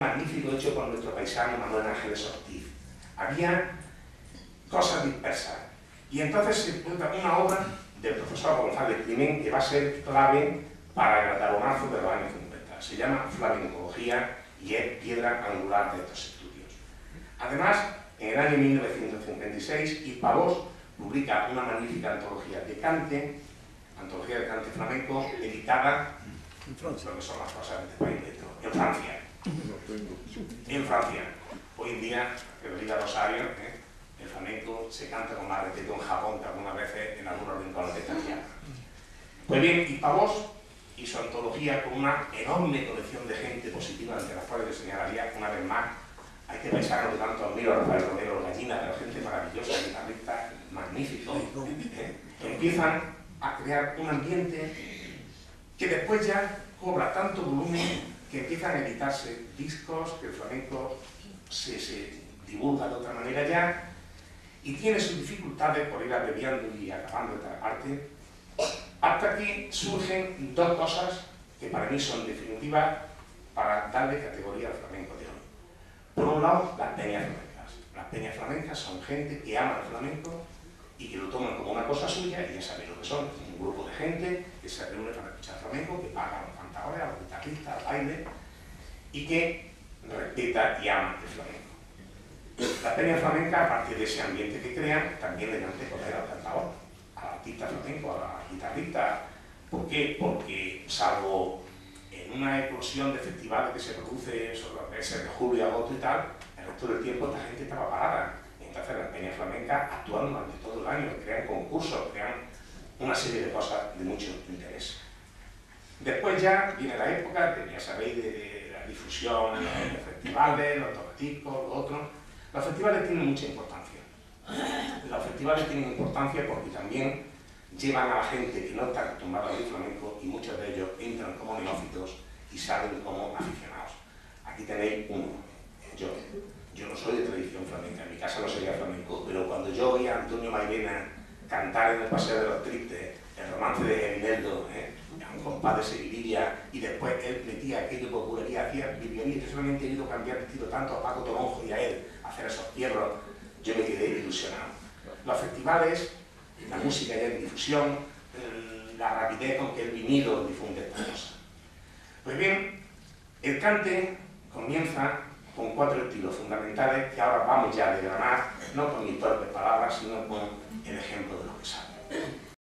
magnífico hecho por nuestro paisano Manuel Ángeles Ortiz. Había cosas dispersas. Y entonces se encuentra una obra del profesor González Climent que va a ser clave para el ataronazo de los años 50. Se llama Flamencología y es piedra angular de estos estudios. Además, en el año 1956, Hispavós publica una magnífica antología de cante flamenco, editada en Francia, lo que son las cosas de este país, en Francia. En Francia. Hoy en día, que lo diga Rosario, el flamenco se canta con más respeto en Japón que algunas veces en algunos rincones de esta tierra. Pues bien, Hispavós y su antología con una enorme colección de gente positiva ante las cuales le señalaría una vez más a este paisano que tanto admiro, Rafael Romero Gallina, pero gente maravillosa, guitarrista, magnífico, empiezan a crear un ambiente que después ya cobra tanto volumen que empiezan a editarse discos, que el flamenco se divulga de otra manera ya, y tiene sus dificultades por ir abreviando y acabando esta parte, hasta que surgen dos cosas que para mí son definitivas para darle categoría al flamenco de hoy. Por un lado, las peñas flamencas. Las peñas flamencas son gente que ama el flamenco y que lo toman como una cosa suya, y ya sabéis lo que son, un grupo de gente que se reúne para escuchar flamenco, que paga a los cantadores, a los guitarristas, al baile, y que respeta y ama el flamenco. La peña flamenca, aparte de ese ambiente que crean, también le dan de poder al cantador, al artista flamenco, a la guitarrista. ¿Por qué? Porque salvo en una eclosión de festivales que se produce sobre los meses de julio y agosto y tal, el resto del tiempo esta gente estaba parada. Entonces las peñas flamencas actúan durante todo el año, crean concursos, crean una serie de cosas de mucho interés. Después ya viene la época, ya sabéis, de la difusión en los festivales, los tocaticos, lo otro. Los festivales tienen mucha importancia. Los festivales tienen importancia porque también llevan a la gente que no está acostumbrada a oír flamenco, y muchos de ellos entran como neófitos y salen como aficionados. Aquí tenéis uno. Yo no soy de tradición flamenca, en mi casa no sería flamenco, pero cuando yo oía a Antonio Mairena cantar en el Paseo de los Tristes el romance de Gemineldo, un compás de Sevilla, y después él metía aquello popularidad, hacía viviría, yo solamente he ido cambiar de estilo tanto a Paco Toronjo y a él, a hacer esos fierros, yo me quedé ilusionado. Los festivales, la música ya en difusión, la rapidez con que el vinilo difunde estas cosas. Pues bien, el cante comienza con 4 estilos fundamentales que ahora vamos ya a desgranar, no con mis propias palabras, sino con el ejemplo de los que saben.